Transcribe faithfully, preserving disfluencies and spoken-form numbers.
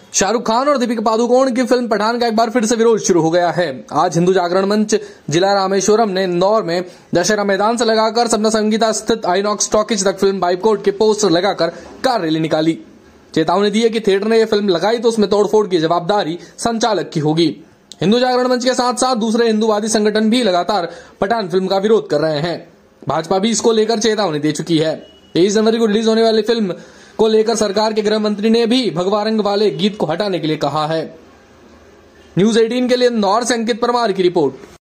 शाहरुख खान और दीपिका पादुकोण की फिल्म पठान का एक बार फिर से विरोध शुरू हो गया है। आज हिंदू जागरण मंच जिला रामेश्वरम ने इंदौर में दशहरा मैदान से लगाकर सपना संगीता स्थित आइनॉक्स टॉकीज तक फिल्म बाइकआउट के पोस्टर लगाकर कार रैली निकाली। चेतावनी दी है कि थिएटर ने यह फिल्म लगाई तो उसमें तोड़फोड़ की जवाबदारी संचालक की होगी। हिंदू जागरण मंच के साथ साथ दूसरे हिंदूवादी संगठन भी लगातार पठान फिल्म का विरोध कर रहे हैं। भाजपा भी इसको लेकर चेतावनी दे चुकी है। तेईस जनवरी को रिलीज होने वाली फिल्म को लेकर सरकार के गृह मंत्री ने भी भगवा रंग वाले गीत को हटाने के लिए कहा है। न्यूज अठारह के लिए इंदौर से अंकित परमार की रिपोर्ट।